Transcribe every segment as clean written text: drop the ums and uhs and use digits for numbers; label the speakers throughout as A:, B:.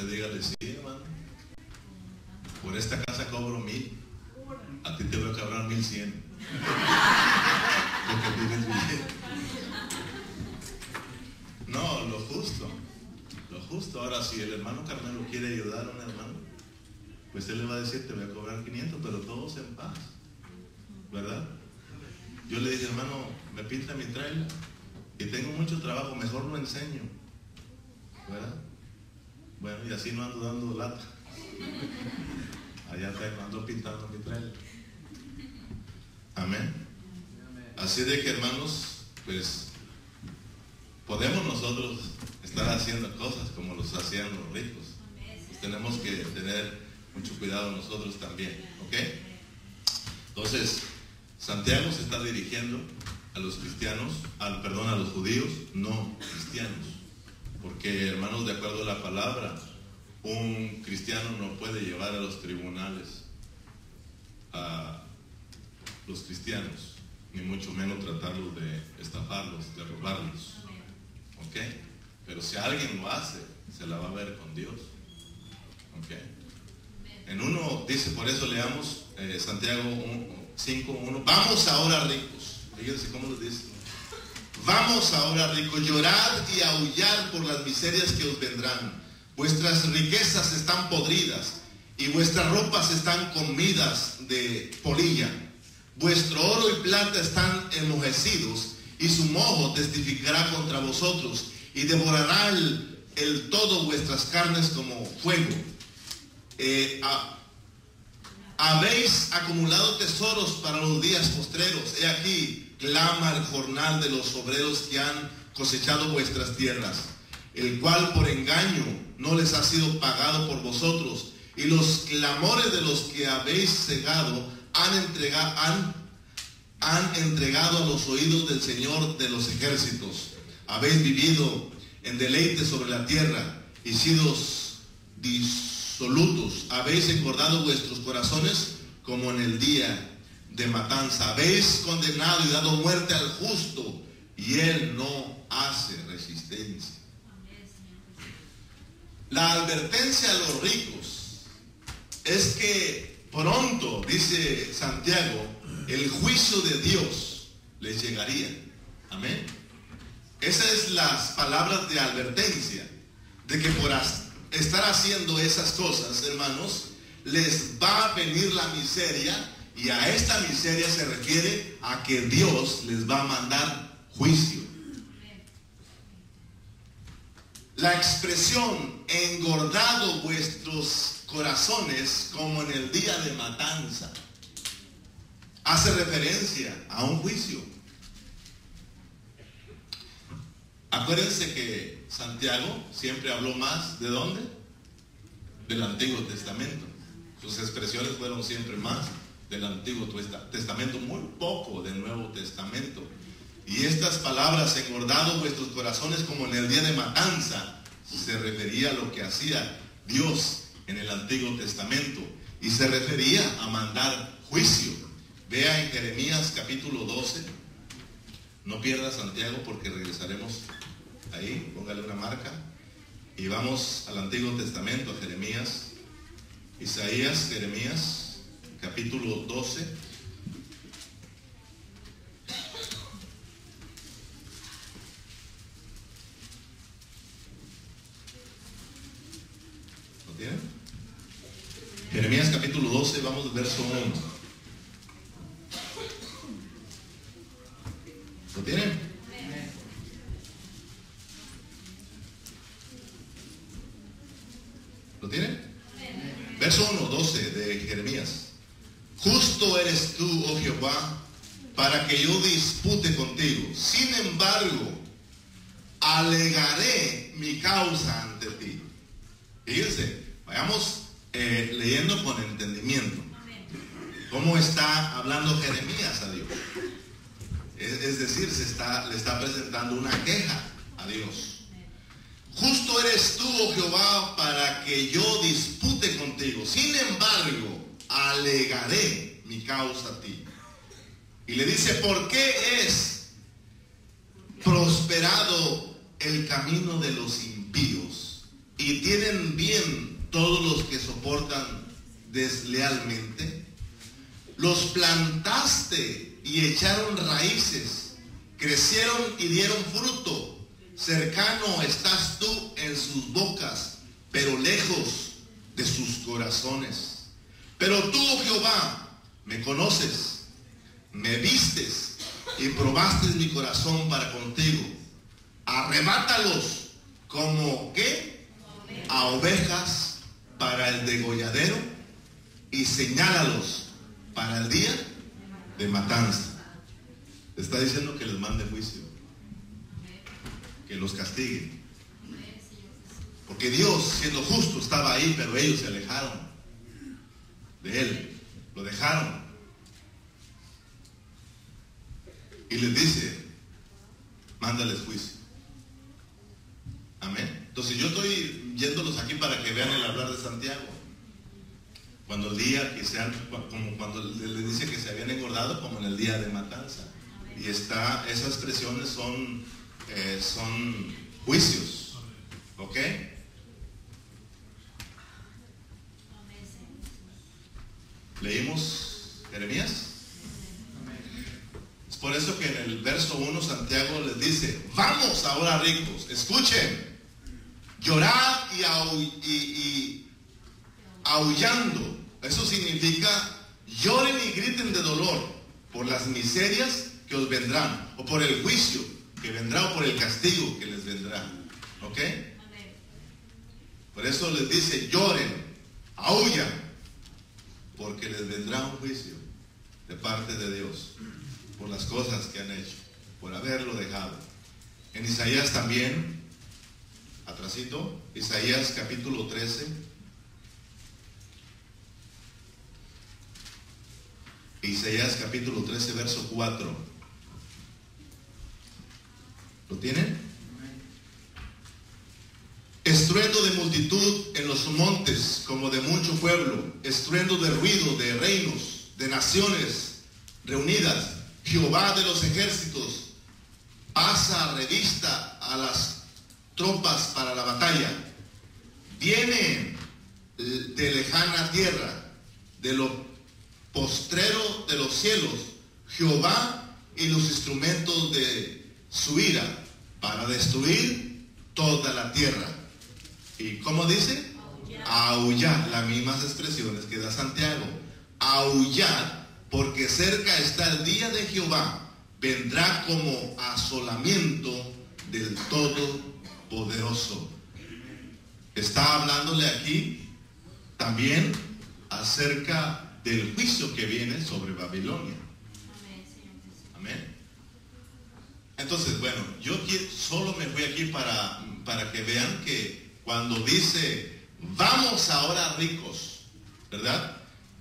A: usted dígale, sí, hermano, por esta casa cobro 1,000, a ti te voy a cobrar 1,100. Porque tienes billete. No, lo justo. Ahora, si el hermano Carmelo quiere ayudar a un hermano, pues él le va a decir, te voy a cobrar 500, pero todos en paz, ¿verdad? Yo le dije, hermano, me pinta mi trailer y tengo mucho trabajo, mejor lo enseño, ¿verdad? Bueno, y así no ando dando lata. Allá ando pintando mi trailer. Amén. Así de que, hermanos, pues podemos nosotros estar haciendo cosas como los hacían los ricos. Pues tenemos que tener mucho cuidado nosotros también, ¿ok? Entonces, Santiago se está dirigiendo a los cristianos, a los judíos no cristianos, porque, hermanos, de acuerdo a la palabra, un cristiano no puede llevar a los tribunales a los cristianos, ni mucho menos tratarlos de estafarlos, de robarlos, ¿ok? Pero si alguien lo hace, se la va a ver con Dios, ¿ok? En uno dice, por eso leamos Santiago 5:1, vamos ahora ricos, fíjense cómo lo dice, vamos ahora ricos, llorad y aullad por las miserias que os vendrán, vuestras riquezas están podridas y vuestras ropas están comidas de polilla, vuestro oro y plata están enmojecidos y su moho testificará contra vosotros y devorará el todo vuestras carnes como fuego. Habéis acumulado tesoros para los días postreros. He aquí, clama el jornal de los obreros que han cosechado vuestras tierras, el cual por engaño no les ha sido pagado por vosotros, y los clamores de los que habéis cegado han entregado a los oídos del Señor de los ejércitos. Habéis vivido en deleite sobre la tierra y sido disolutos. Habéis engordado vuestros corazones como en el día de matanza. Habéis condenado y dado muerte al justo, y él no hace resistencia. La advertencia a los ricos es que pronto, dice Santiago, el juicio de Dios les llegaría. Amén. Esas es las palabras de advertencia, de que por estar haciendo esas cosas, hermanos, les va a venir la miseria, y a esta miseria se refiere a que Dios les va a mandar juicio. La expresión engordado vuestros corazones como en el día de matanza hace referencia a un juicio. Acuérdense que Santiago siempre habló más ¿de dónde? Del Antiguo Testamento. Sus expresiones fueron siempre más del Antiguo Testamento, muy poco del Nuevo Testamento. Y estas palabras, engordado vuestros corazones como en el día de matanza, se refería a lo que hacía Dios en el Antiguo Testamento, y se refería a mandar juicio. Vea en Jeremías capítulo 12, no pierda Santiago porque regresaremos ahí, póngale una marca, y vamos al Antiguo Testamento, a Jeremías, Isaías, Jeremías capítulo 12. ¿Lo tienen? Jeremías capítulo 12, vamos al verso 1. ¿Lo tienen? ¿Lo tienen? Verso 1, 12 de Jeremías. Justo eres tú, oh Jehová, para que yo dispute contigo. Sin embargo, alegaré mi causa ante ti. Fíjense, vayamos leyendo con entendimiento. ¿Cómo está hablando Jeremías a Dios? Es decir, le está presentando una queja a Dios. Justo eres tú, oh Jehová, para que yo dispute contigo. Sin embargo, alegaré mi causa a ti. Y le dice, ¿por qué es prosperado el camino de los impíos? y tienen bien todos los que soportan deslealmente. Los plantaste y echaron raíces, crecieron y dieron fruto. Cercano estás tú en sus bocas, pero lejos de sus corazones. Pero tú, Jehová, me conoces, me vistes y probaste mi corazón para contigo. Arrebátalos como ¿qué? A ovejas para el degolladero, y señálalos para el día de matanza. Está diciendo que les mande juicio, que los castigue, porque Dios, siendo justo, estaba ahí, pero ellos se alejaron de Él, lo dejaron, y les dice: mándales juicio. Amén. Entonces yo estoy yéndolos aquí para que vean el hablar de Santiago. Cuando el día que sean, como cuando le dice que se habían engordado, como en el día de matanza. Y esas expresiones son juicios. ¿Ok? ¿Leímos Jeremías? Es por eso que en el verso 1 Santiago les dice: vamos ahora, ricos, escuchen, llorad y aullando. Eso significa lloren y griten de dolor por las miserias que os vendrán, o por el juicio que vendrá, o por el castigo que les vendrá. ¿Ok? Por eso les dice: lloren, aullan, porque les vendrá un juicio de parte de Dios por las cosas que han hecho, por haberlo dejado. En Isaías también, atrasito, Isaías capítulo 13. Isaías capítulo 13, verso 4. ¿Lo tienen? Estruendo de multitud en los montes, como de mucho pueblo, estruendo de ruido de reinos, de naciones reunidas. Jehová de los ejércitos pasa revista a las tropas para la batalla. Viene de lejana tierra, de lo postrero de los cielos, Jehová y los instrumentos de su ira, para destruir toda la tierra. ¿Y cómo dice? Aullar, las mismas expresiones que da Santiago. Aullar, porque cerca está el día de Jehová, vendrá como asolamiento del Todopoderoso. Está hablándole aquí también acerca del juicio que viene sobre Babilonia. Amén. Entonces, bueno, yo solo me fui aquí para que vean que cuando dice vamos ahora ricos, ¿verdad?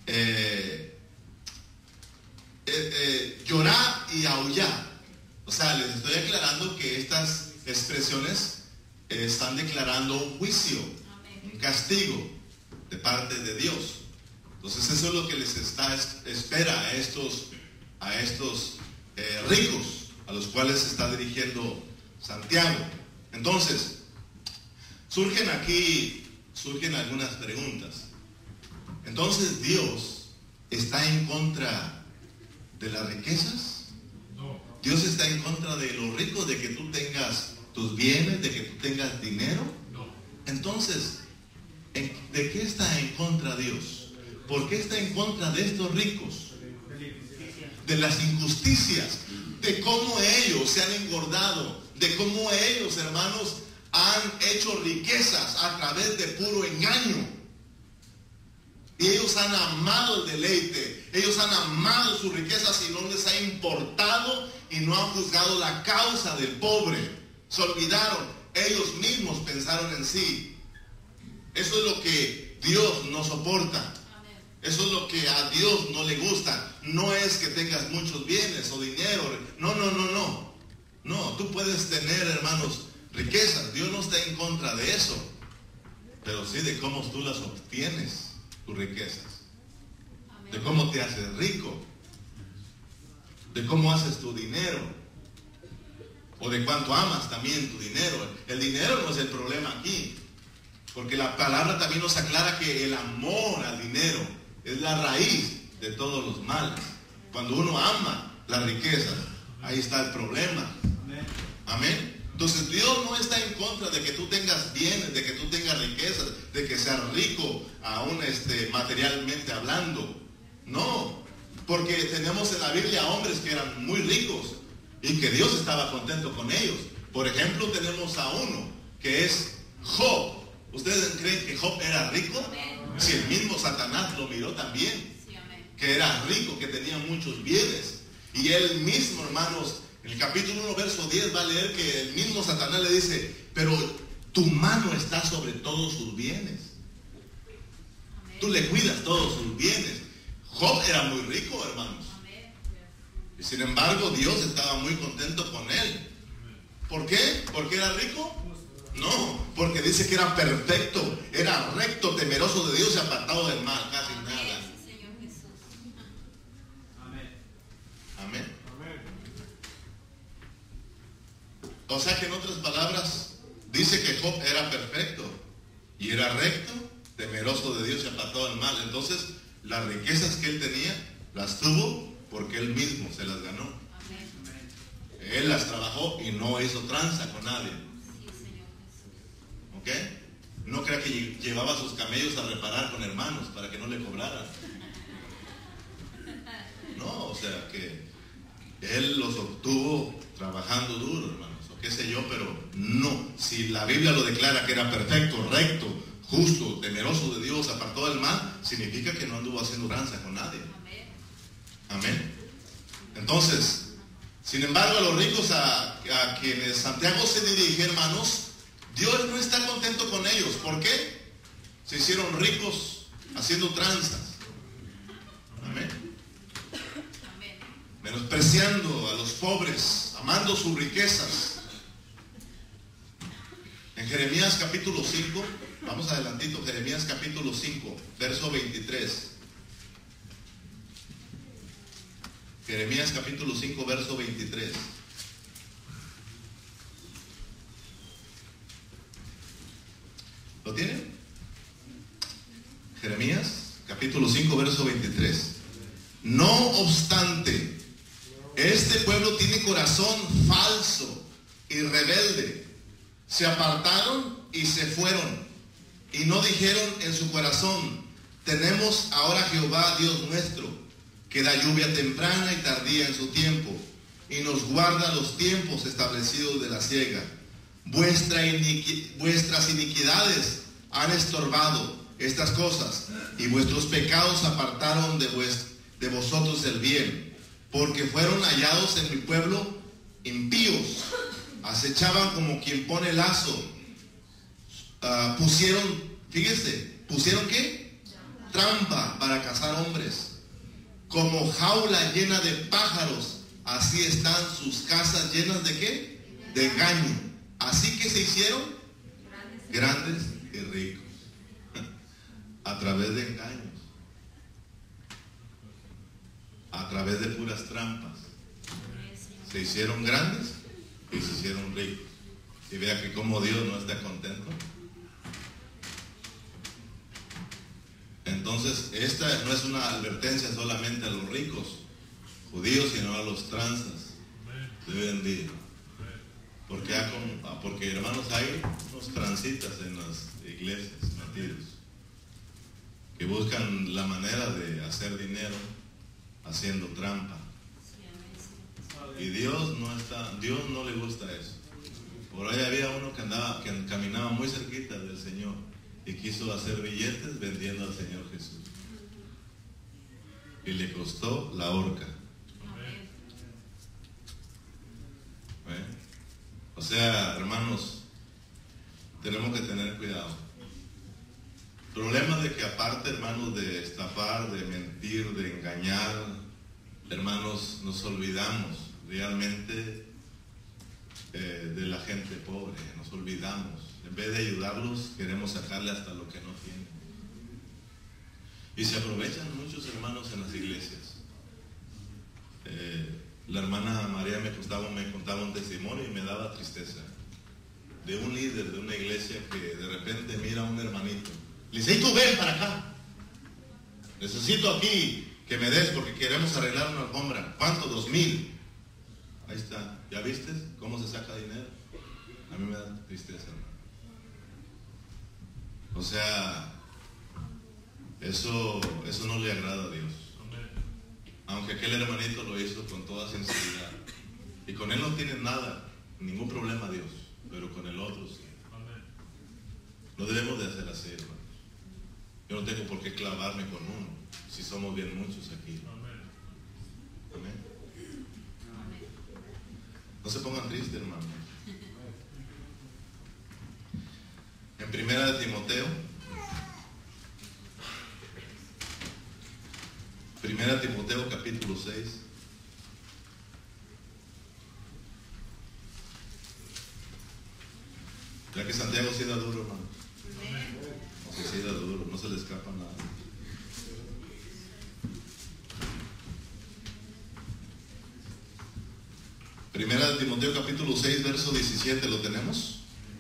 A: Llorar y aullar. O sea, les estoy aclarando que estas expresiones están declarando un juicio, un castigo de parte de Dios. Entonces eso es lo que les espera a estos ricos, a los cuales se está dirigiendo Santiago. Entonces, surgen algunas preguntas. Entonces, ¿Dios está en contra de las riquezas? No. ¿Dios está en contra de los ricos, de que tú tengas tus bienes, de que tú tengas dinero? No. Entonces, ¿de qué está en contra Dios? ¿Por qué está en contra de estos ricos? De las injusticias, de cómo ellos se han engordado, de cómo ellos, hermanos, han hecho riquezas a través de puro engaño. Y ellos han amado el deleite, ellos han amado sus riquezas y no les ha importado y no han juzgado la causa del pobre. Se olvidaron, ellos mismos pensaron en sí. Eso es lo que Dios no soporta. Eso es lo que a Dios no le gusta. No es que tengas muchos bienes o dinero. No. No, tú puedes tener, hermanos, riquezas. Dios no está en contra de eso. Pero sí de cómo tú las obtienes, tus riquezas. De cómo te haces rico. De cómo haces tu dinero. O de cuánto amas también tu dinero. El dinero no es el problema aquí. Porque la palabra también nos aclara que el amor al dinero es la raíz de todos los males. Cuando uno ama las riquezas, ahí está el problema. Amén. Entonces Dios no está en contra de que tú tengas bienes, de que tú tengas riquezas, de que seas rico aún materialmente hablando. No, porque tenemos en la Biblia hombres que eran muy ricos y que Dios estaba contento con ellos. Por ejemplo, tenemos a uno que es Job. ¿Ustedes creen que Job era rico? Si el mismo Satanás lo miró también, que era rico, que tenía muchos bienes. Y él mismo, hermanos, en el capítulo 1, verso 10 va a leer que el mismo Satanás le dice: pero tu mano está sobre todos sus bienes. Tú le cuidas todos sus bienes. Job era muy rico, hermanos. Y sin embargo, Dios estaba muy contento con él. ¿Por qué? ¿Porque era rico? No, porque dice que era perfecto, era recto, temeroso de Dios y apartado del mal, casi nada. Amén. O sea que en otras palabras, dice que Job era perfecto y era recto, temeroso de Dios y apartado del mal. Entonces, las riquezas que él tenía, las tuvo porque él mismo se las ganó. Él las trabajó y no hizo tranza con nadie. ¿Ok? No crea que llevaba sus camellos a reparar con hermanos para que no le cobraran. No, o sea que él los obtuvo trabajando duro, hermanos, o qué sé yo, pero no. Si la Biblia lo declara que era perfecto, recto, justo, temeroso de Dios, apartado del mal, significa que no anduvo haciendo tranza con nadie. Amén. Entonces, sin embargo, a los ricos a quienes Santiago se dirige, hermanos, Dios no está contento con ellos. ¿Por qué? Se hicieron ricos haciendo tranzas. Amén. Menospreciando a los pobres, amando sus riquezas. En Jeremías capítulo 5, vamos adelantito, Jeremías capítulo 5, verso 23. Jeremías capítulo 5, verso 23. ¿Lo tienen? Jeremías capítulo 5, verso 23. No obstante, este pueblo tiene corazón falso y rebelde. Se apartaron y se fueron, y no dijeron en su corazón: tenemos ahora Jehová Dios nuestro, que da lluvia temprana y tardía en su tiempo, y nos guarda los tiempos establecidos de la siega. Vuestras iniquidades han estorbado estas cosas, y vuestros pecados apartaron de vosotros el bien, porque fueron hallados en mi pueblo impíos. Acechaban como quien pone lazo. ¿Pusieron qué? Trampa para cazar hombres. Como jaula llena de pájaros, así están sus casas llenas de ¿qué? De engaño. Así que se hicieron grandes y ricos a través de engaños, a través de puras trampas. Se hicieron grandes y se hicieron ricos. Y vea que como Dios no está contento. Entonces, esta no es una advertencia solamente a los ricos judíos, sino a los tranzas de hoy en día. Porque hermanos, hay unos transitas en las iglesias metidos que buscan la manera de hacer dinero haciendo trampa. Y Dios no le gusta eso. Por ahí había uno que caminaba muy cerquita del Señor y quiso hacer billetes vendiendo al Señor Jesús. Y le costó la horca. O sea, hermanos, tenemos que tener cuidado. Problema de que aparte, hermanos, de estafar, de mentir, de engañar, hermanos, nos olvidamos realmente de la gente pobre. Nos olvidamos. En vez de ayudarlos, queremos sacarle hasta lo que no tienen. Y se aprovechan muchos hermanos en las iglesias. La hermana María me contaba un testimonio y me daba tristeza de un líder de una iglesia que de repente mira a un hermano Liceito, ven para acá. Necesito aquí que me des porque queremos arreglar una alfombra. ¿Cuánto? 2,000. Ahí está. ¿Ya viste cómo se saca dinero? A mí me da tristeza, hermano. O sea, eso no le agrada a Dios. Aunque aquel hermanito lo hizo con toda sinceridad. Y con él no tiene nada, ningún problema Dios. Pero con el otro sí. No debemos de hacer así, hermanos. Yo no tengo por qué clavarme con uno, si somos bien muchos aquí. Amén. No se pongan tristes, hermanos. En 1 Timoteo, 1 Timoteo capítulo 6. Ya que Santiago sí da duro, hermano. Sí da duro, no se le escapa nada. Primera de Timoteo capítulo 6, verso 17, ¿lo tenemos?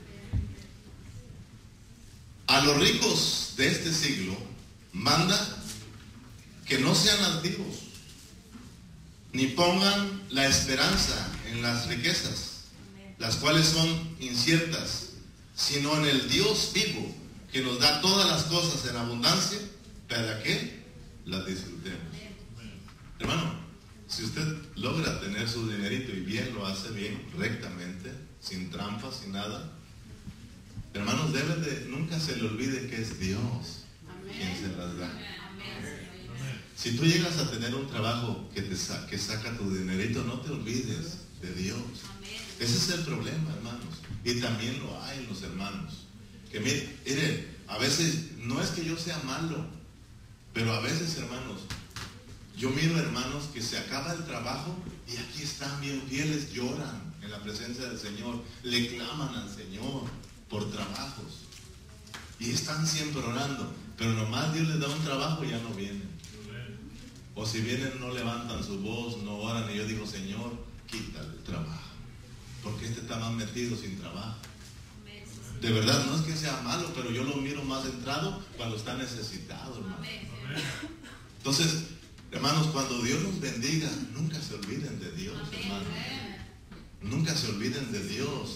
A: A los ricos de este siglo manda que no sean altivos, ni pongan la esperanza en las riquezas, las cuales son inciertas, sino en el Dios vivo, que nos da todas las cosas en abundancia, para que las disfrutemos. Hermano, si usted logra tener su dinerito y bien, lo hace bien, rectamente, sin trampas, sin nada, hermanos, nunca se le olvide que es Dios quien se las da. Si tú llegas a tener un trabajo que saca tu dinerito, no te olvides de Dios. Ese es el problema, hermanos. Y también lo hay en los hermanos. Que mire, a veces, no es que yo sea malo, pero a veces, hermanos, yo miro hermanos que se acaba el trabajo y aquí están bien fieles, lloran en la presencia del Señor, le claman al Señor por trabajos y están siempre orando, pero nomás Dios les da un trabajo y ya no vienen. O si vienen no levantan su voz, no oran, y yo digo, Señor, quítale el trabajo, porque este está más metido sin trabajo. De verdad, no es que sea malo, pero yo lo miro más centrado cuando está necesitado, hermano. Entonces, hermanos, cuando Dios nos bendiga, nunca se olviden de Dios, hermanos. Nunca se olviden de Dios.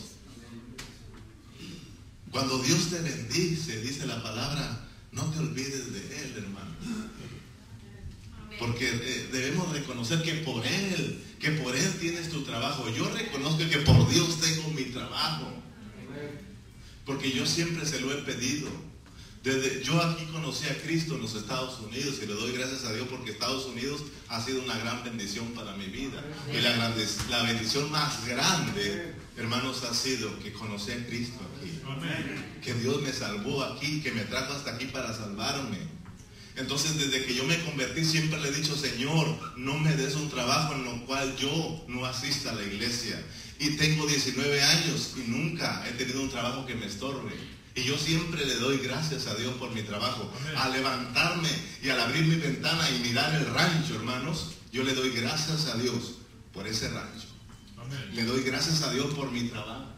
A: Cuando Dios te bendice, dice la palabra, no te olvides de Él, hermano. Porque debemos reconocer que por Él tienes tu trabajo. Yo reconozco que por Dios tengo mi trabajo. Porque yo siempre se lo he pedido. Yo aquí conocí a Cristo en los Estados Unidos y le doy gracias a Dios porque Estados Unidos ha sido una gran bendición para mi vida. Y la bendición más grande, hermanos, ha sido que conocí a Cristo aquí. Que Dios me salvó aquí, que me trajo hasta aquí para salvarme. Entonces, desde que yo me convertí, siempre le he dicho, Señor, no me des un trabajo en lo cual yo no asista a la iglesia. Y tengo 19 años y nunca he tenido un trabajo que me estorbe. Y yo siempre le doy gracias a Dios por mi trabajo. Al levantarme y al abrir mi ventana y mirar el rancho, hermanos, yo le doy gracias a Dios por ese rancho. Le doy gracias a Dios por mi trabajo.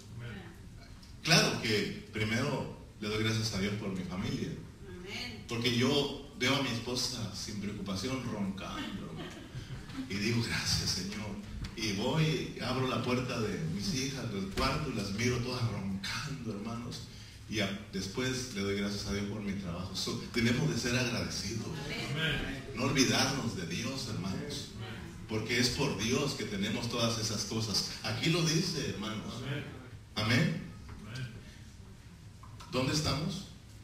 A: Claro que primero le doy gracias a Dios por mi familia. Porque yo veo a mi esposa sin preocupación roncando. Y digo, gracias, Señor. Y voy, abro la puerta de mis hijas del cuarto y las miro todas roncando, hermanos. Y después le doy gracias a Dios por mi trabajo. Debemos de ser agradecidos. No olvidarnos de Dios, hermanos. Porque es por Dios que tenemos todas esas cosas. Aquí lo dice, hermanos. Amén. ¿Dónde estamos?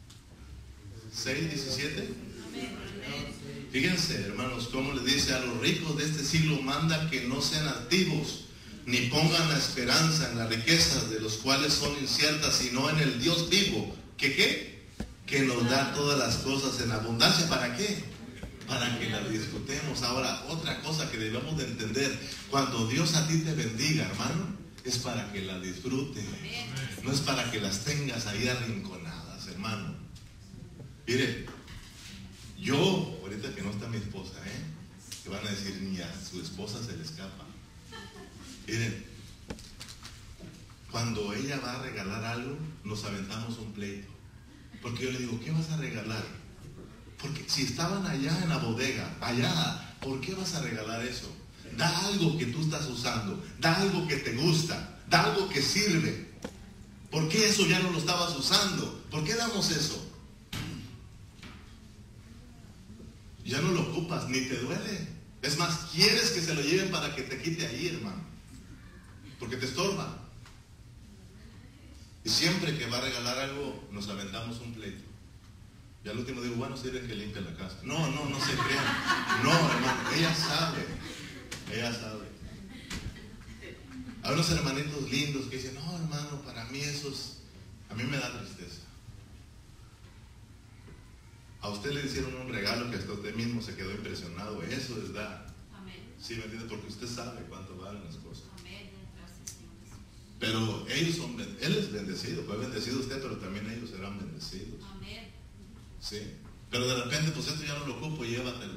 A: 6:17. Fíjense, hermanos, cómo le dice a los ricos de este siglo, manda que no sean altivos, ni pongan la esperanza en las riquezas, de los cuales son inciertas, sino en el Dios vivo, que nos da todas las cosas en abundancia. ¿Para qué? Para que las disfrutemos. Ahora, otra cosa que debemos de entender, cuando Dios a ti te bendiga, hermano, es para que las disfrutes, no es para que las tengas ahí arrinconadas, hermano. Mire, yo, ahorita que no está mi esposa, que van a decir, ni a su esposa se le escapa. Miren, cuando ella va a regalar algo, nos aventamos un pleito. Porque yo le digo, ¿qué vas a regalar? Porque si estaban allá en la bodega, allá, ¿por qué vas a regalar eso? Da algo que tú estás usando, da algo que te gusta, da algo que sirve. ¿Por qué eso ya no lo estabas usando? ¿Por qué damos eso? Ya no lo ocupas, ni te duele. Es más, quieres que se lo lleven para que te quite ahí, hermano, porque te estorba. Y siempre que va a regalar algo, nos aventamos un pleito. Y al último digo, bueno, sirven que limpie la casa. No se crean. No, hermano, ella sabe. Hay unos hermanitos lindos que dicen, no, hermano, para mí a mí me da tristeza. A usted le hicieron un regalo que hasta usted mismo se quedó impresionado. Eso es dar. Amén. Sí, ¿me entiende? Porque usted sabe cuánto valen las cosas. Amén. Gracias, Señor. Pero él es bendecido. Fue bendecido usted, pero también ellos serán bendecidos. Amén. Sí. Pero de repente, pues esto ya no lo ocupo, llévatelo.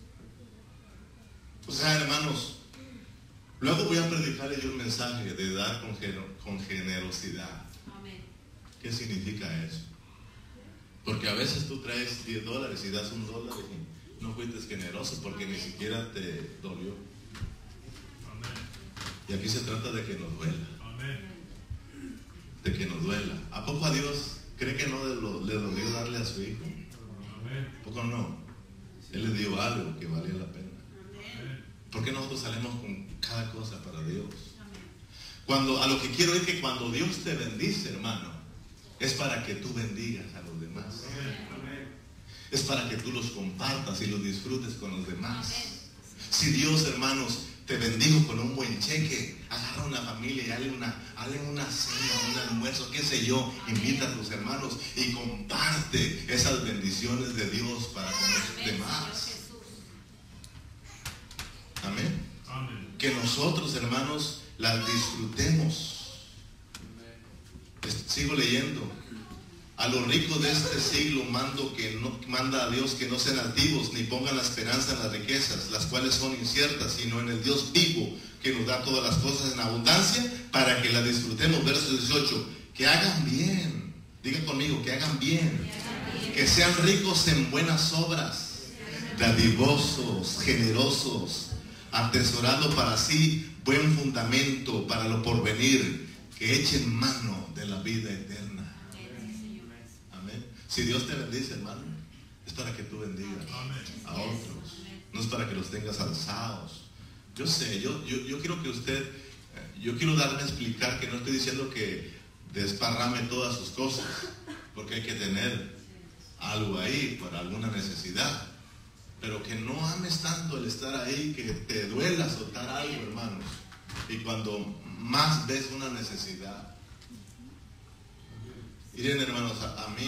A: O sea, hermanos, luego voy a predicarle yo un mensaje de dar con generosidad. Amén. ¿Qué significa eso? Porque a veces tú traes $10 y das $1 y no fuiste generoso porque ni siquiera te dolió. Amén. Y aquí se trata de que nos duela. Amén. De que nos duela. ¿A poco a Dios cree que no le dolió darle a su hijo? Amén. ¿A poco no? Él le dio algo que valía la pena. Amén. ¿Por qué nosotros salimos con cada cosa para Dios? Amén. A lo que quiero es que cuando Dios te bendice, hermano, es para que tú bendigas a los demás. Amén. Es para que tú los compartas y los disfrutes con los demás. Amén. Si Dios, hermanos, te bendigo con un buen cheque, agarra una familia y hazle una cena, un almuerzo, qué sé yo, invita a tus hermanos y comparte esas bendiciones de Dios para con los demás. Amén. Amén. Que nosotros, hermanos, las disfrutemos. Sigo leyendo. A los ricos de este siglo manda a Dios que no sean altivos ni pongan la esperanza en las riquezas, las cuales son inciertas, sino en el Dios vivo que nos da todas las cosas en abundancia para que las disfrutemos. Verso 18, que hagan bien, diga conmigo, que hagan bien, que sean ricos en buenas obras, dadivosos, generosos, atesorando para sí buen fundamento para lo porvenir, que echen mano de la vida eterna. Amén. Si Dios te bendice, hermano, es para que tú bendigas a otros. No es para que los tengas alzados. Yo sé, yo quiero que usted, yo quiero darme a explicar que no estoy diciendo que desparrame todas sus cosas, porque hay que tener algo ahí para alguna necesidad. Pero que no ames tanto el estar ahí, que te duela soltar algo, hermanos. Y cuando más ves una necesidad. Miren, hermanos, a mí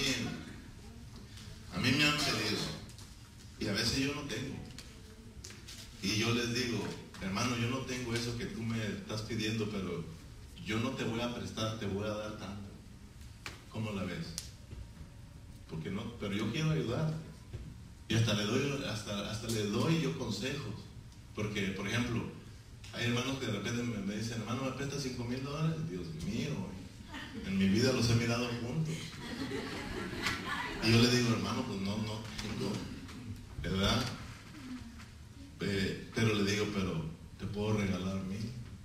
A: me han pedido y a veces yo no tengo. Y yo les digo, hermano, yo no tengo eso que tú me estás pidiendo, pero yo no te voy a prestar, te voy a dar tanto. ¿Cómo la ves? Porque no, pero yo quiero ayudar. Y hasta le doy yo consejos. Porque, por ejemplo, hay hermanos que de repente me dicen, hermano, ¿me prestas $5,000? Dios mío, en mi vida los he mirado juntos. Y yo le digo, hermano, pues no tengo, ¿verdad? Pero le digo, pero te puedo regalar 1,000.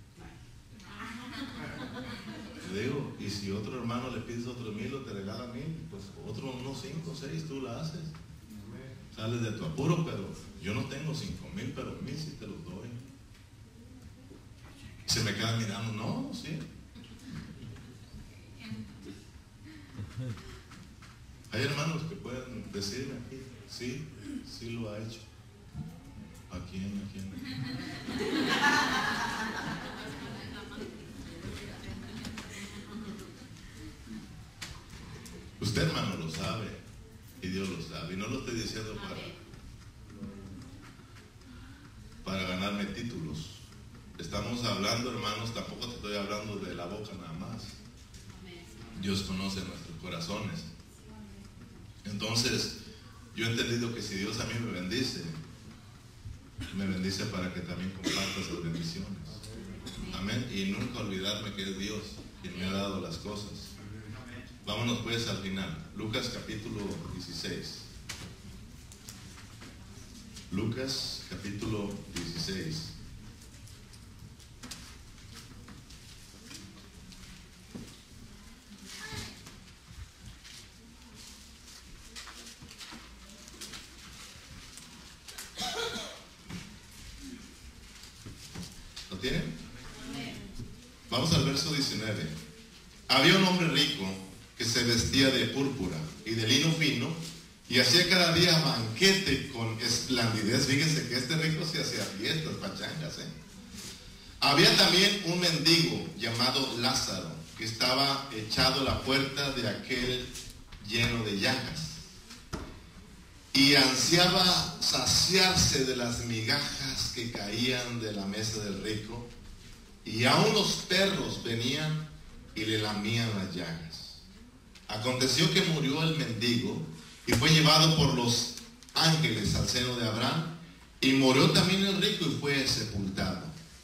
A: Le digo, y si otro hermano le pides otro 1,000 o te regala 1,000, pues otro unos 5 o 6 tú la haces. Sales de tu apuro, pero yo no tengo 5,000, pero 1,000 sí te los doy. Se me queda mirando, no, sí. Hay hermanos que pueden decirme aquí, sí lo ha hecho. ¿A quién? Usted, hermano, lo sabe y Dios lo sabe. Y no lo estoy diciendo para ganarme títulos. Estamos hablando, hermanos, tampoco te estoy hablando de la boca nada más. Dios conoce nuestros corazones. Entonces, yo he entendido que si Dios a mí me bendice para que también comparta esas bendiciones. Amén. Y nunca olvidarme que es Dios quien me ha dado las cosas. Vámonos pues al final. Lucas capítulo 16. Lucas capítulo 16. ¿Lo tienen? Vamos al verso 19. Había un hombre rico que se vestía de púrpura y de lino fino y hacía cada día banquete con esplendidez. Fíjense que este rico se hacía fiestas, pachangas, Había también un mendigo llamado Lázaro que estaba echado a la puerta de aquel lleno de llagas y ansiaba saciarse de las migajas que caían de la mesa del rico, y aún los perros venían y le lamían las llagas. Aconteció que murió el mendigo y fue llevado por los ángeles al seno de Abraham, y murió también el rico y fue sepultado.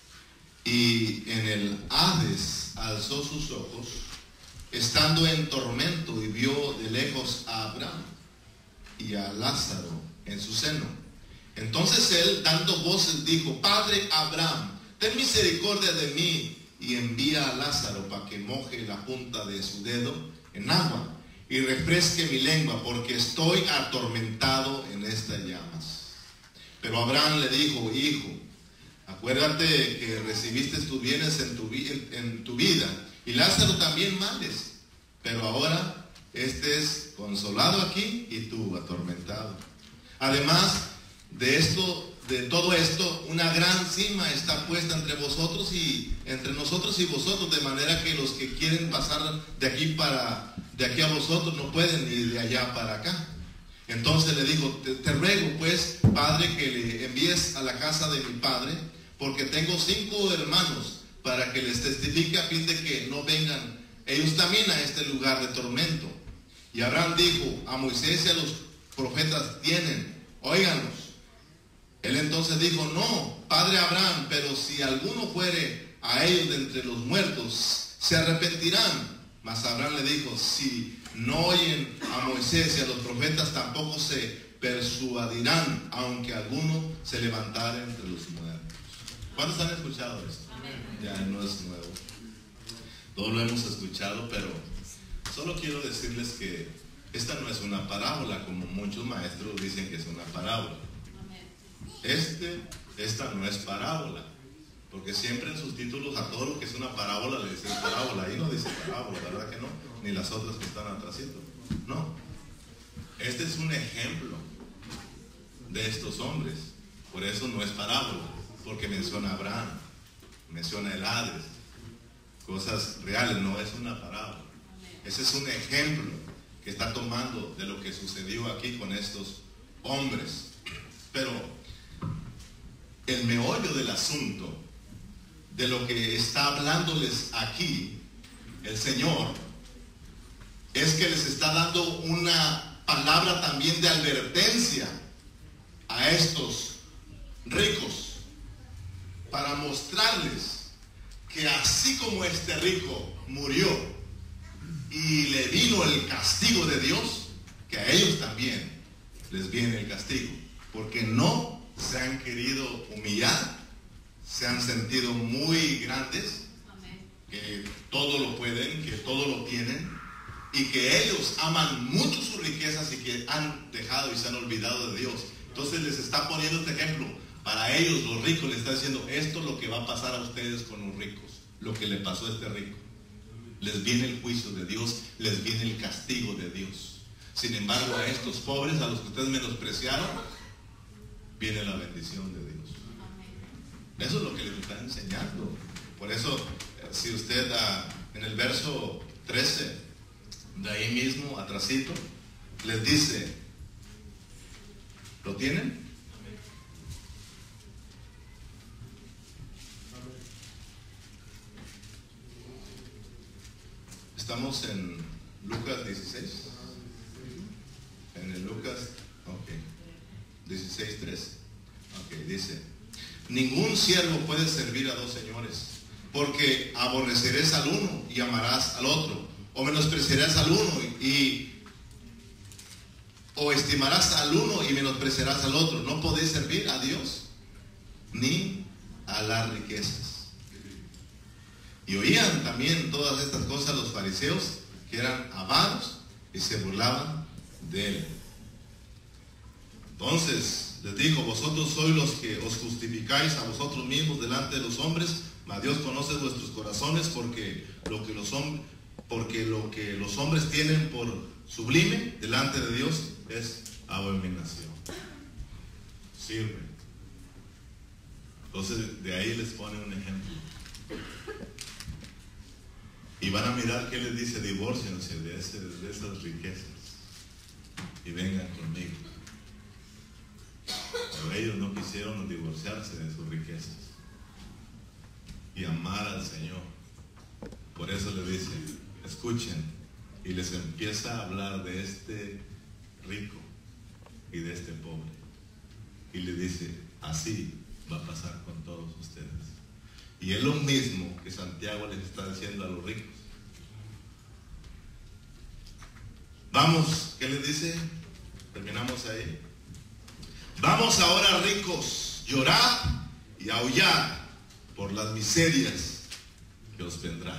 A: Y en el Hades alzó sus ojos, estando en tormento, y vio de lejos a Abraham y a Lázaro en su seno. Entonces él, dando voces, dijo: Padre Abraham, ten misericordia de mí, y envía a Lázaro para que moje la punta de su dedo en agua y refresque mi lengua, porque estoy atormentado en estas llamas. Pero Abraham le dijo: Hijo, acuérdate que recibiste tus bienes en tu vida, y Lázaro también males, pero ahora este es consolado aquí y tú atormentado. Además de todo esto, una gran cima está puesta entre vosotros y entre nosotros y vosotros, de manera que los que quieren pasar de aquí a vosotros no pueden, ni de allá para acá. Entonces le dijo: te ruego pues, Padre, que le envíes a la casa de mi padre, porque tengo 5 hermanos, para que les testifique, a fin de que no vengan ellos también a este lugar de tormento. Y Abraham dijo: a Moisés y a los profetas tienen, óiganos. Él entonces dijo: no, Padre Abraham, pero si alguno fuere a ellos de entre los muertos, se arrepentirán. Mas Abraham le dijo: si no oyen a Moisés y a los profetas, tampoco se persuadirán, aunque alguno se levantare entre los muertos. ¿Cuántos han escuchado esto? Ya no es nuevo, todos lo hemos escuchado, pero solo quiero decirles que esta no es una parábola, como muchos maestros dicen que es una parábola. Esta no es parábola, porque siempre en sus títulos a todo lo que es una parábola le dicen parábola. Ahí no dice parábola, la verdad que no, ni las otras que están atrásito. No, este es un ejemplo de estos hombres. Por eso no es parábola, porque menciona a Abraham, menciona el Hades, cosas reales, no es una parábola. Ese es un ejemplo que está tomando de lo que sucedió aquí con estos hombres. Pero el meollo del asunto, de lo que está hablándoles aquí el Señor, es que les está dando una palabra también de advertencia a estos ricos, para mostrarles que así como este rico murió y le vino el castigo de Dios, que a ellos también les viene el castigo, porque no se han querido humillar, se han sentido muy grandes, que todo lo pueden, que todo lo tienen, y que ellos aman mucho sus riquezas y que han dejado y se han olvidado de Dios. Entonces les está poniendo este ejemplo. Para ellos, los ricos, les está diciendo: esto es lo que va a pasar a ustedes con los ricos, lo que le pasó a este rico. Les viene el juicio de Dios, les viene el castigo de Dios. Sin embargo, a estos pobres, a los que ustedes menospreciaron, viene la bendición de Dios. Eso es lo que les está enseñando. Por eso, si usted en el verso 13, de ahí mismo, atrasito, les dice, ¿lo tienen? Estamos en Lucas 16. En el Lucas, 16:3. Dice: ningún siervo puede servir a 2 señores, porque aborrecerás al uno y amarás al otro, o menospreciarás al uno o estimarás al uno y menospreciarás al otro. No podéis servir a Dios ni a las riquezas. Y oían también todas estas cosas los fariseos, que eran avaros, y se burlaban de él. Entonces les dijo: vosotros sois los que os justificáis a vosotros mismos delante de los hombres, mas Dios conoce vuestros corazones, porque lo que los hombres tienen por sublime delante de Dios es abominación. Sirve. Entonces de ahí les pone un ejemplo. Y van a mirar qué les dice: divórciense de esas riquezas y vengan conmigo. Pero ellos no quisieron divorciarse de sus riquezas y amar al Señor. Por eso le dice: escuchen, y les empieza a hablar de este rico y de este pobre, y le dice: así va a pasar con todos ustedes. Y es lo mismo que Santiago les está diciendo a los ricos. Vamos, ¿qué les dice? Terminamos ahí. Vamos ahora, ricos, llorad y aullad por las miserias que os vendrán.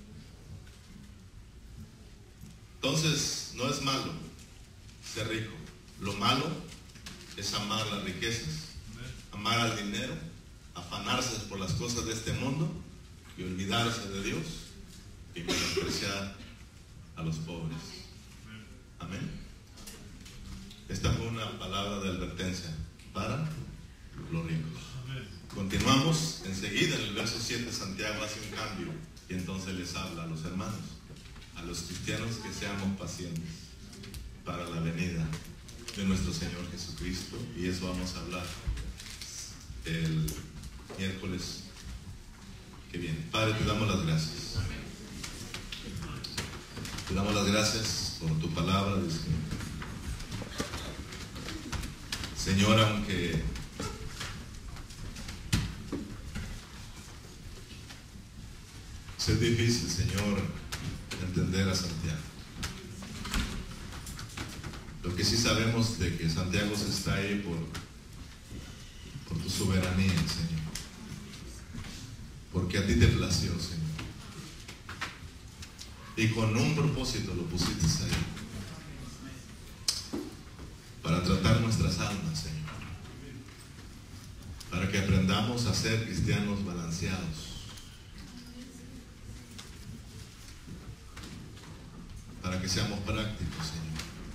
A: Entonces, no es malo ser rico. Lo malo es amar las riquezas, amar al dinero, afanarse por las cosas de este mundo y olvidarse de Dios y menospreciar a los pobres. Amén. Esta fue una palabra de advertencia para los ricos. Continuamos enseguida. En el verso 7 Santiago hace un cambio y entonces les habla a los hermanos, a los cristianos, que seamos pacientes para la venida de nuestro Señor Jesucristo. Y eso vamos a hablar el miércoles que viene. Padre, te damos las gracias. Te damos las gracias por tu palabra, Dios mío. Señor, aunque es difícil, Señor, entender a Santiago, lo que sí sabemos de que Santiago está ahí por tu soberanía, Señor, porque a ti te plació, Señor, y con un propósito lo pusiste ahí, para tratar nuestras almas, Señor, para que aprendamos a ser cristianos balanceados, para que seamos prácticos, Señor.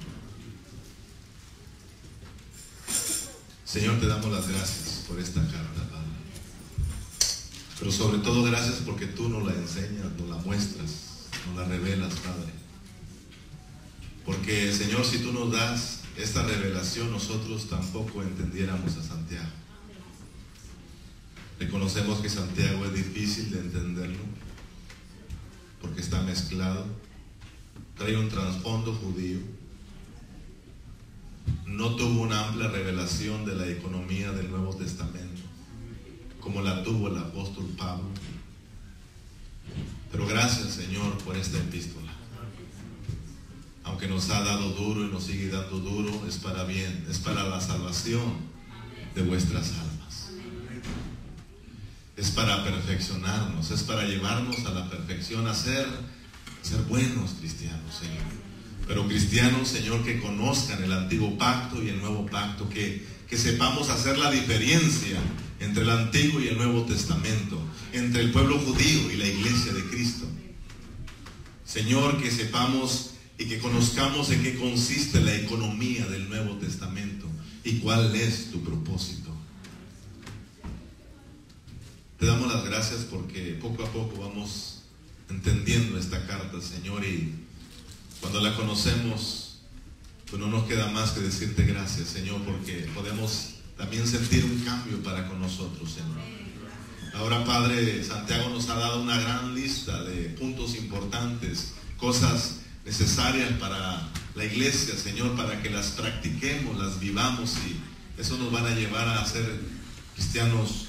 A: Señor, te damos las gracias por esta carta, Padre, pero sobre todo gracias porque tú nos la enseñas, nos la muestras, nos la revelas, Padre, porque, Señor, si tú nos das esta revelación, nosotros tampoco entendiéramos a Santiago. Reconocemos que Santiago es difícil de entenderlo porque está mezclado, trae un trasfondo judío, no tuvo una amplia revelación de la economía del Nuevo Testamento como la tuvo el apóstol Pablo. Pero gracias, Señor, por esta epístola. Aunque nos ha dado duro y nos sigue dando duro, es para bien, es para la salvación de vuestras almas. Es para perfeccionarnos, es para llevarnos a la perfección, a ser buenos cristianos, Señor. Pero cristianos, Señor, que conozcan el antiguo pacto y el nuevo pacto, que sepamos hacer la diferencia entre el antiguo y el Nuevo Testamento, entre el pueblo judío y la iglesia de Cristo. Señor, que sepamos y que conozcamos en qué consiste la economía del Nuevo Testamento y cuál es tu propósito. Te damos las gracias porque poco a poco vamos entendiendo esta carta, Señor, y cuando la conocemos, pues no nos queda más que decirte gracias, Señor, porque podemos también sentir un cambio para con nosotros, Señor. Ahora, Padre, Santiago nos ha dado una gran lista de puntos importantes, cosas necesarias para la iglesia, Señor, para que las practiquemos, las vivamos, y eso nos van a llevar a ser cristianos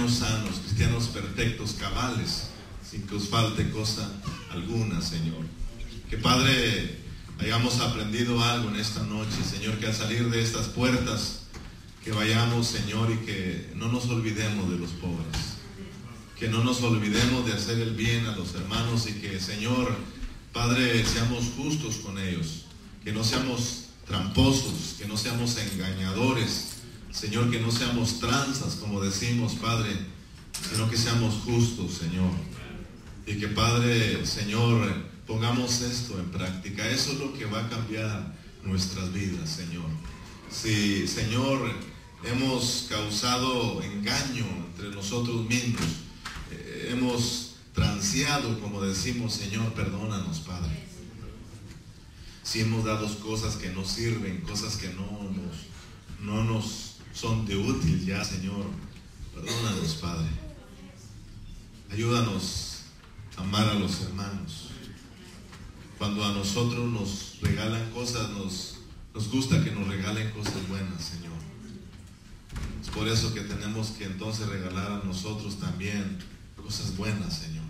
A: sanos, cristianos perfectos, cabales, sin que os falte cosa alguna, Señor. Que Padre, hayamos aprendido algo en esta noche, Señor, que al salir de estas puertas, que vayamos, Señor, y que no nos olvidemos de los pobres, que no nos olvidemos de hacer el bien a los hermanos, y que, Señor, Padre, seamos justos con ellos, que no seamos tramposos, que no seamos engañadores, Señor, que no seamos tranzas, como decimos, Padre, sino que seamos justos, Señor, y que, Padre, Señor, pongamos esto en práctica. Eso es lo que va a cambiar nuestras vidas, Señor. Si, Señor, hemos causado engaño entre nosotros mismos, hemos transeado, como decimos, Señor, perdónanos, Padre. Si hemos dado cosas que no sirven, cosas que no nos son de útil ya, Señor, perdónanos, Padre. Ayúdanos a amar a los hermanos. Cuando a nosotros nos regalan cosas, nos gusta que nos regalen cosas buenas, Señor. Es por eso que tenemos que entonces regalar a nosotros también cosas buenas, Señor.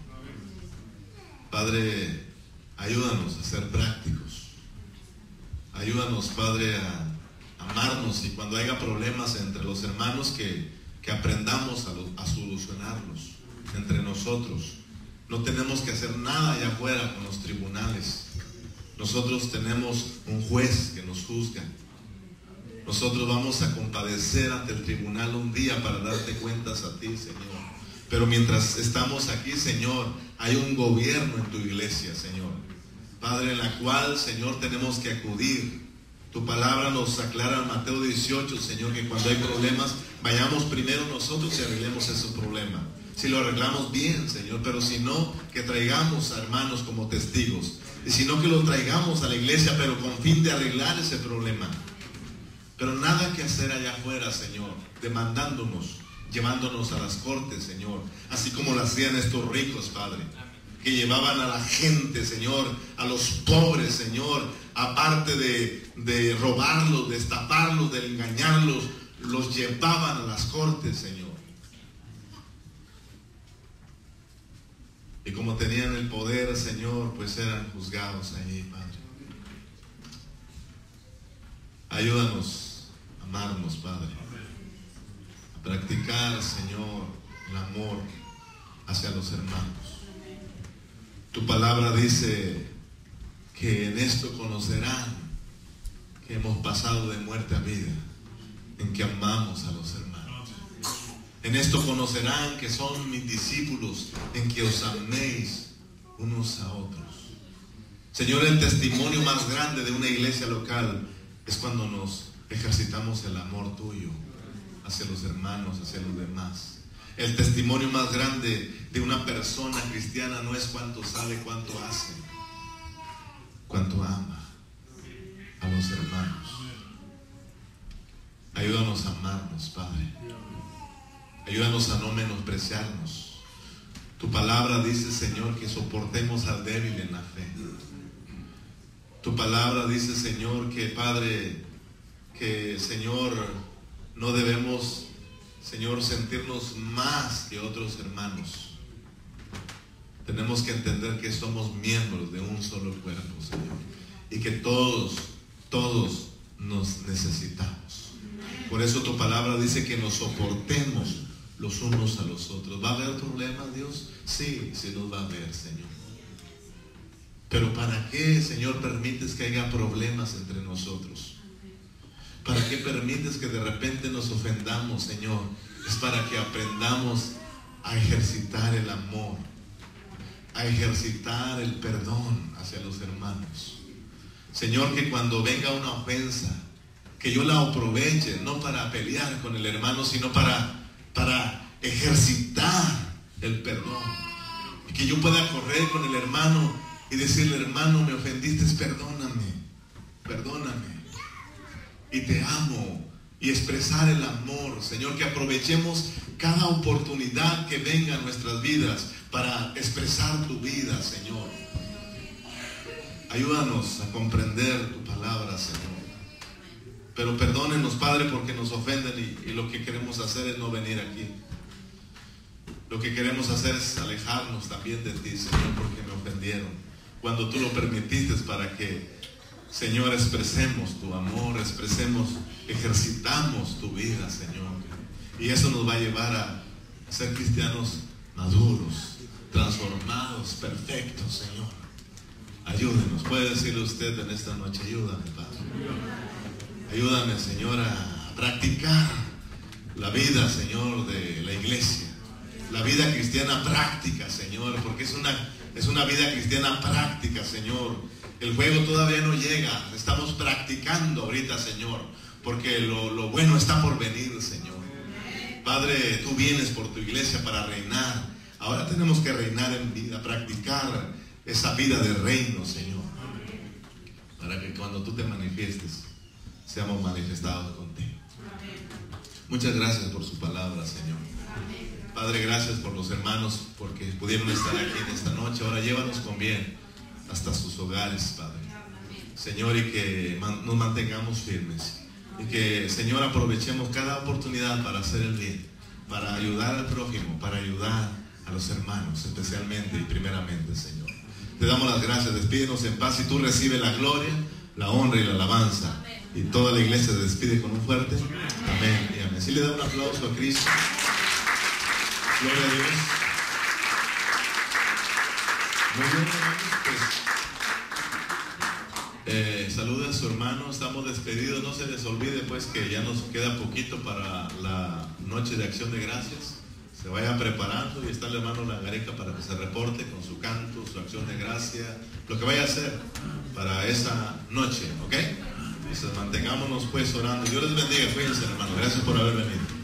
A: Padre, ayúdanos a ser prácticos. Ayúdanos, Padre, a amarnos, y cuando haya problemas entre los hermanos, que aprendamos a solucionarlos entre nosotros. No tenemos que hacer nada allá afuera con los tribunales. Nosotros tenemos un juez que nos juzga. Nosotros vamos a compadecer ante el tribunal un día para darte cuentas a ti, Señor. Pero mientras estamos aquí, Señor, hay un gobierno en tu iglesia, Señor, Padre, en la cual, Señor, tenemos que acudir. Tu palabra nos aclara en Mateo 18, Señor, que cuando hay problemas, vayamos primero nosotros y arreglemos ese problema. Si lo arreglamos bien, Señor, pero si no, que traigamos a hermanos como testigos. Y si no, que lo traigamos a la iglesia, pero con fin de arreglar ese problema. Pero nada que hacer allá afuera, Señor, demandándonos, llevándonos a las cortes, Señor, así como lo hacían estos ricos, Padre, que llevaban a la gente, Señor, a los pobres, Señor, aparte de robarlos, de estafarlos, de engañarlos, los llevaban a las cortes, Señor. Y como tenían el poder, Señor, pues eran juzgados allí, Padre. Ayúdanos a amarnos, Padre, a practicar, Señor, el amor hacia los hermanos. Tu palabra dice que en esto conocerán que hemos pasado de muerte a vida, en que amamos a los hermanos. En esto conocerán que son mis discípulos, en que os améis unos a otros. Señor, el testimonio más grande de una iglesia local es cuando nos ejercitamos el amor tuyo hacia los hermanos, hacia los demás. El testimonio más grande de una persona cristiana no es cuánto sabe, cuánto hace, cuánto ama a los hermanos. Ayúdanos a amarnos, Padre. Ayúdanos a no menospreciarnos. Tu palabra dice, Señor, que soportemos al débil en la fe. Tu palabra dice, Señor, que, Padre, que, Señor, no debemos, Señor, sentirnos más que otros hermanos. Tenemos que entender que somos miembros de un solo cuerpo, Señor, y que todos nos necesitamos. Por eso tu palabra dice que nos soportemos los unos a los otros. ¿Va a haber problemas, Dios? Sí, sí los va a haber, Señor. Pero ¿para qué, Señor, permites que haya problemas entre nosotros? ¿Para qué permites que de repente nos ofendamos, Señor? Es para que aprendamos a ejercitar el amor, a ejercitar el perdón hacia los hermanos. Señor, que cuando venga una ofensa, que yo la aproveche, no para pelear con el hermano, sino para ejercitar el perdón. Y que yo pueda correr con el hermano y decirle, hermano, me ofendiste, perdóname, y te amo, y expresar el amor. Señor, que aprovechemos cada oportunidad que venga a nuestras vidas para expresar tu vida, Señor. Ayúdanos a comprender tu palabra, Señor. Pero perdónenos, Padre, porque nos ofenden y lo que queremos hacer es no venir aquí. Lo que queremos hacer es alejarnos también de ti, Señor, porque me ofendieron. cuando tú lo permitiste para que, Señor, expresemos tu amor, ejercitamos tu vida, Señor. Y eso nos va a llevar a ser cristianos maduros, transformados, perfectos, Señor. Ayúdenos. Puede decirle usted en esta noche: ayúdame, Padre. Ayúdame, Señor, a practicar la vida, Señor, de la iglesia. La vida cristiana práctica, Señor, porque es una vida cristiana práctica, Señor. El juego todavía no llega, estamos practicando ahorita, Señor, porque lo bueno está por venir, Señor. Padre, tú vienes por tu iglesia para reinar. Ahora tenemos que reinar en vida, practicar esa vida de reino, Señor, para que cuando tú te manifiestes, seamos manifestados contigo. Muchas gracias por su palabra, Señor. Padre, gracias por los hermanos, porque pudieron estar aquí en esta noche. Ahora llévanos con bien hasta sus hogares, Padre. Señor, y que nos mantengamos firmes. Y que, Señor, aprovechemos cada oportunidad para hacer el bien, para ayudar al prójimo, para ayudar a los hermanos, especialmente y primeramente, Señor. Te damos las gracias. Despídenos en paz y tú recibes la gloria, la honra y la alabanza. Y toda la iglesia se despide con un fuerte amén y amén. Si le da un aplauso a Cristo. Gloria a Dios. Muy bien, hermanos, salude a su hermano. Estamos despedidos. No se les olvide pues que ya nos queda poquito para la noche de acción de gracias. Se vaya preparando y está el hermano Langareca para que se reporte con su canto, su acción de gracia, lo que vaya a hacer para esa noche, ¿ok? Entonces mantengámonos pues orando. Dios les bendiga. Cuídense, hermano. Gracias por haber venido.